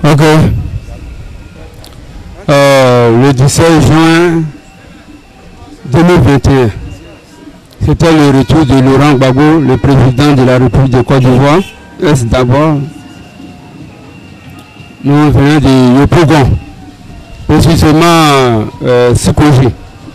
Ok. Le 17 juin 2021, c'était le retour de Laurent Gbagbo, le président de la République de Côte d'Ivoire. D'abord, nous venons de Yopougon, précisément Sikoji.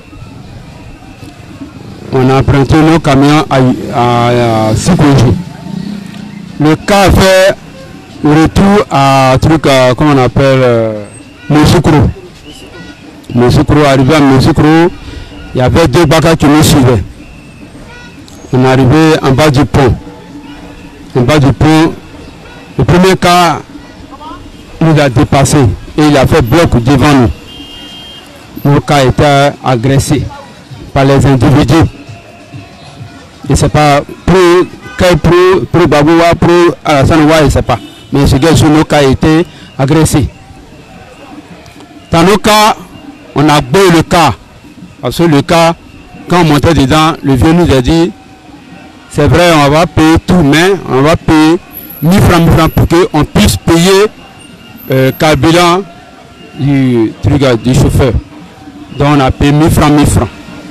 On a emprunté nos camions à Sikoji. Le cas a fait retour à truc, comment on appelle, Moussoukro. Moussoukro, arrivé à Moussoukro, il y avait deux bacs qui nous suivaient. On est arrivé en bas du pont. En bas du pont, le premier cas nous a dépassé et il a fait bloc devant nous. Nos cas étaient agressés par les individus. Je ne sais pas, pour Babouwa, pour Alassane Ouattara, je ne sais pas. Mais ce gars sur nos cas étaient agressés. Dans nos cas, on a beau le cas. Parce que le cas, quand on montait dedans, le vieux nous a dit, c'est vrai, on va payer tout, mais on va payer 1000 francs pour qu'on puisse payer carburant du chauffeur. Donc on a payé 1000 francs.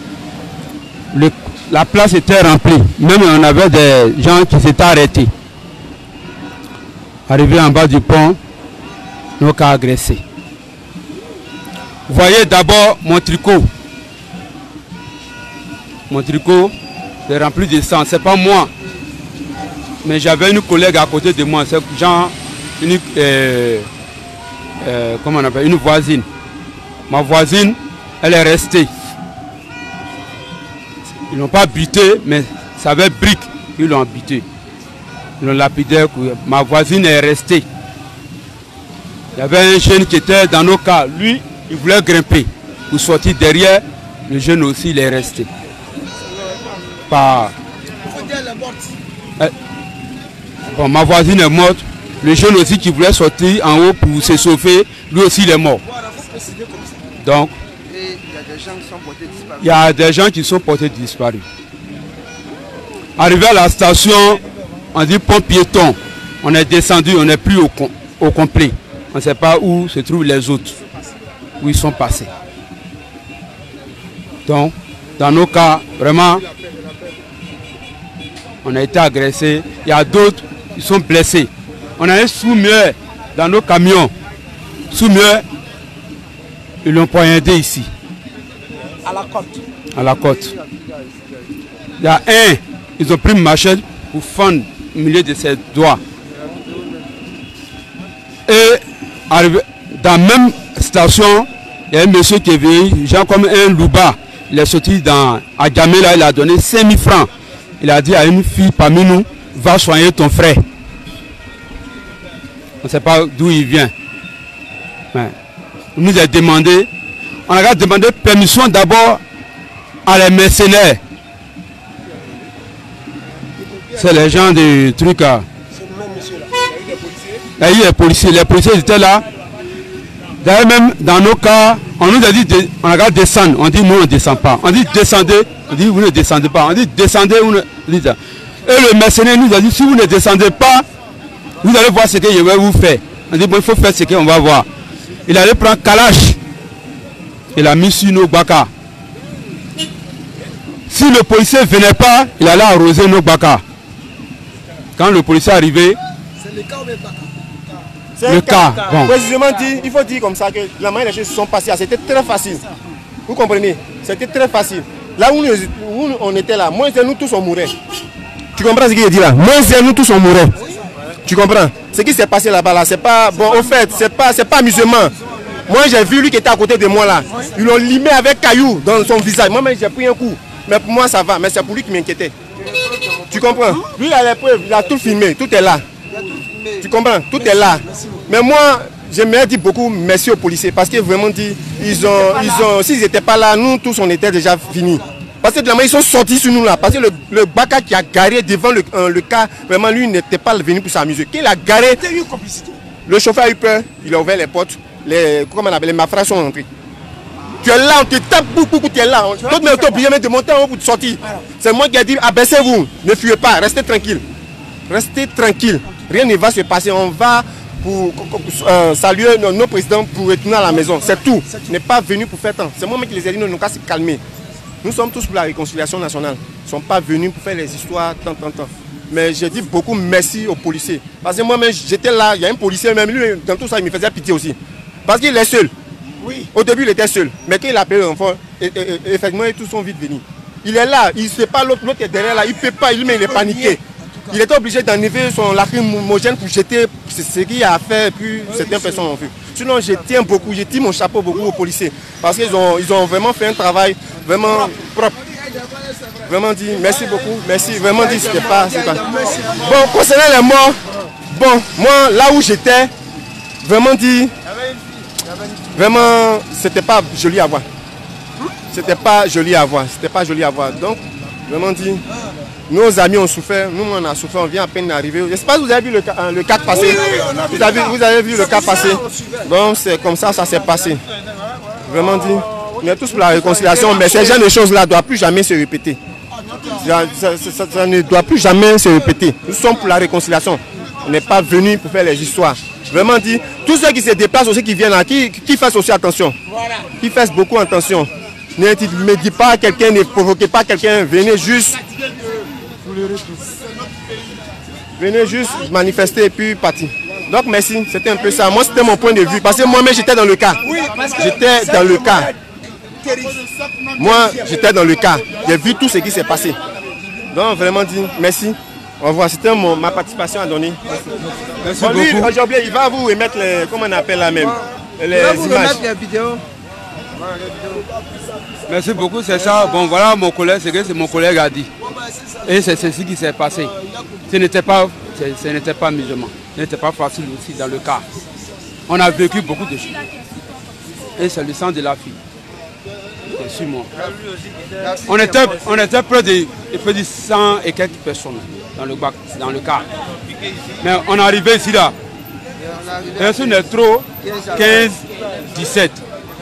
La place était remplie. Même on avait des gens qui s'étaient arrêtés. Arrivé en bas du pont, nous avons agressé. Vous voyez d'abord mon tricot. Mon tricot est rempli de sang. Ce n'est pas moi. Mais j'avais une collègue à côté de moi. C'est genre comment on appelle, une voisine. Ma voisine, elle est restée. Ils n'ont pas buté, mais ça avait brique. Ils l'ont buté. Ils l'ont lapidé. Ma voisine est restée. Il y avait un jeune qui était dans nos cas. Lui, il voulait grimper pour sortir derrière. Le jeune aussi, il est resté. Bon, ma voisine est morte. Le jeune aussi qui voulait sortir en haut pour se sauver, lui aussi il est mort. Donc, il y a des gens qui sont portés disparus. Arrivé à la station, on dit pont piéton. On est descendu, on n'est plus au complet. On ne sait pas où se trouvent les autres, où ils sont passés. Donc, dans nos cas, vraiment, on a été agressés. Il y a d'autres qui sont blessés. On a un sous-muet dans nos camions. Sous-muet, ils l'ont poignardé ici. À la côte. À la côte. Il y a un, ils ont pris une machette pour fendre au milieu de ses doigts. Et dans la même station, il y a un monsieur qui est venu, genre comme un louba. Il est sorti à Djamena, il a donné 5000 francs. Il a dit à une fille parmi nous, va soigner ton frère. On ne sait pas d'où il vient. Mais on nous a demandé, on a demandé permission d'abord à les mercenaires. C'est les gens du truc. Il y a eu les policiers. Les policiers étaient là. D'ailleurs, même dans nos cas, on nous a dit, on a descendre. On dit, nous, on ne descend pas. On dit, descendez. On dit, vous ne descendez pas. On dit, descendez. Et le mercenaire nous a dit, si vous ne descendez pas, vous allez voir ce que je vais vous faire. On dit, bon, il faut faire ce qu'on va voir. Il allait prendre Kalash. Il a mis sur nos baka. Si le policier ne venait pas, il allait arroser nos baka. Quand le policier est arrivé, c'est le cas ou le baka? Le cas. Bon. Précisément dit, il faut dire comme ça que la manière les choses se sont passées, c'était très facile. Vous comprenez? C'était très facile. Là où on était là, moins de nous tous on mourait. Tu comprends ce qu'il dit là? Moins de nous tous on mourait. Tu comprends? Ce qui s'est passé là-bas, là, c'est pas bon. Au fait, c'est pas amusement. Moi j'ai vu lui qui était à côté de moi là. Ils l'ont limé avec caillou dans son visage. Moi-même j'ai pris un coup. Mais pour moi ça va. Mais c'est pour lui qui m'inquiétait. Tu comprends? Lui il a les preuves, il a tout filmé, tout est là. Tu comprends? Tout est là. Mais moi, j'aimerais dire beaucoup merci aux policiers parce qu'ils vraiment dit, s'ils n'étaient pas là, nous tous on était déjà finis. Parce que ils sont sortis sur nous là. Parce que le baka qui a garé devant le cas, vraiment lui n'était pas venu pour s'amuser. Qu'il a garé, le chauffeur a eu peur, il a ouvert les portes, les mafras sont entrés. Tu es là, on te tape beaucoup, tu es là. D'autres m'ont obligé de monter en haut pour sortir. C'est moi qui ai dit, abaissez-vous, ne fuyez pas, restez tranquille. Restez tranquille. Rien ne va se passer. On va pour saluer nos présidents pour retourner à la maison. C'est tout. Il n'est pas venu pour faire tant. C'est moi-même qui les ai dit, nous qu'à se calmer. Nous sommes tous pour la réconciliation nationale. Ils ne sont pas venus pour faire les histoires tant. Mais j'ai dit beaucoup merci aux policiers. Parce que moi-même, j'étais là, il y a un policier, même lui, dans tout ça, il me faisait pitié aussi. Parce qu'il est seul. Oui. Au début, il était seul. Mais quand il a appelé l'enfant, effectivement, ils tous sont vite venus. Il est là, il ne sait pas, l'autre est derrière là, il ne peut pas, il est paniqué. Il était obligé d'enlever son lacrymogène pour jeter ce qu'il a fait, et puis certaines personnes ont vu. Sinon, je tiens beaucoup, je tire mon chapeau beaucoup aux policiers. Parce qu'ils ont vraiment fait un travail vraiment propre. Vraiment dit, merci beaucoup, merci, vraiment dit, c'était pas. Bon, concernant les morts, bon, moi, là où j'étais, vraiment dit, vraiment, c'était pas joli à voir. C'était pas joli à voir, c'était pas joli à voir. Donc, vraiment dit, nos amis ont souffert, nous on a souffert, on vient à peine d'arriver. Je ne sais pas si vous avez vu le cas passé. Vous avez vu le cas passé. Donc c'est comme ça s'est passé. Vraiment dit, on est tous pour la réconciliation, mais ces genre de choses-là ne doivent plus jamais se répéter. Ça ne doit plus jamais se répéter. Nous sommes pour la réconciliation. On n'est pas venus pour faire les histoires. Vraiment dit, tous ceux qui se déplacent aussi, qui viennent là, qui fassent aussi attention. Qui fassent beaucoup attention. Ne me dites pas à quelqu'un, ne provoquez pas quelqu'un, venez juste manifester et puis partir. Donc merci, c'était un peu ça. Moi c'était mon point de vue, parce que moi-même j'étais dans le cas. J'étais dans le cas. Moi j'étais dans le cas. J'ai vu tout ce qui s'est passé. Donc vraiment dit merci. Au revoir, c'était ma participation à donner. Merci beaucoup. Aujourd'hui il va vous remettre les, comment on appelle là même, les images. Les vidéos. Merci beaucoup, c'est ça. Bon voilà, mon collègue, c'est mon collègue a dit. Et c'est ceci qui s'est passé. Ce n'était pas musulman. Ce n'était pas facile aussi dans le cas. On a vécu beaucoup de choses. Et c'est le sang de la fille. C'est sûr, moi. On était près de 100 et quelques personnes dans le cas. Mais on est arrivé ici là. Personne n'est trop 15, 17.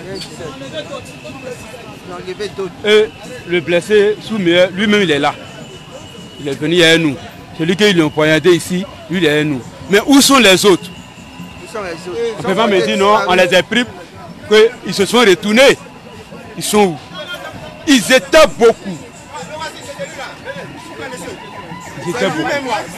Et le blessé, Soumier, lui-même il est là. Il est venu derrière nous. Celui qui l'a poignardé ici, lui il est derrière nous. Mais où sont les autres? On ne peut pas me dire non, on les a pris, qu'ils se sont retournés. Ils sont où? Ils étaient beaucoup. Ils étaient beaucoup.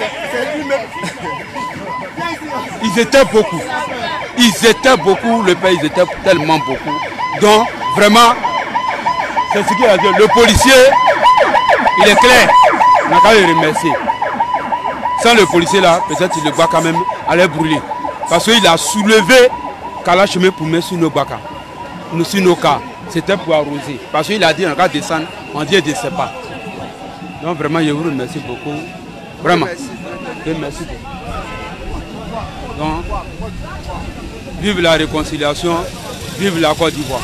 Ils étaient beaucoup. Ils étaient beaucoup, le pays, ils étaient tellement beaucoup. Donc, vraiment, c'est ce qu'il a dit. Le policier, il est clair. On a qu'à le remercier. Sans le policier là, peut-être le Baka même allait brûler. Parce qu'il a soulevé Kalachemin pour mettre sur nos Baka. Sur nos cas. C'était pour arroser. Parce qu'il a dit, on va descendre, on dit, ne sait pas. Donc vraiment, je vous remercie beaucoup. Vraiment. Merci beaucoup. Donc, vive la réconciliation, vive la Côte d'Ivoire.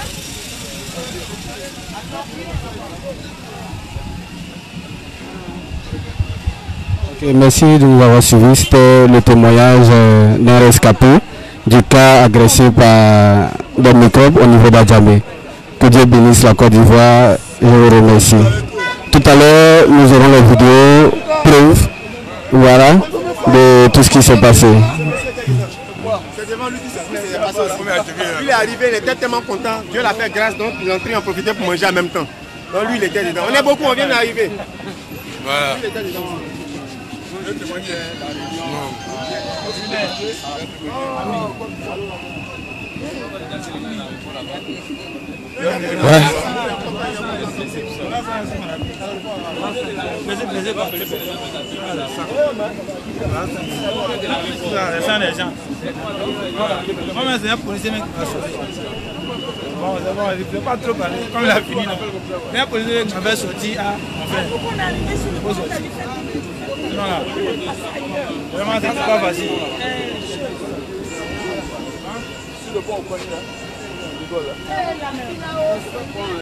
Okay, merci de nous avoir suivis. C'était le témoignage d'un rescapé du cas agressé par des microbes au niveau d'Adjamé. Que Dieu bénisse la Côte d'Ivoire. Je vous remercie. Tout à l'heure, nous aurons les vidéos preuves, voilà, de tout ce qui s'est passé. C'est devant lui qui s'est passé. Il est arrivé, il était tellement content. Dieu l'a fait grâce, donc il est entré en profiter pour manger en même temps. Donc lui, il était dedans. On est beaucoup, on vient d'arriver. Voilà. Il était dedans. Ouais. C'est un policier qui va sortir. Bon, c'est bon, il ne peut pas trop parler. Comme il a fini, c'est un policier qui m'avait sorti à mon frère. Il faut sortir. Non, là. Vraiment, c'est pas facile. Sur le pont, on connaît là.